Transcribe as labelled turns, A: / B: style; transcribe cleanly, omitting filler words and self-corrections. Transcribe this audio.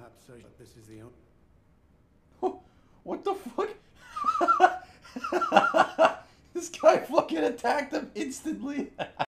A: Perhaps this is the only...
B: What the fuck? This guy fucking attacked him instantly.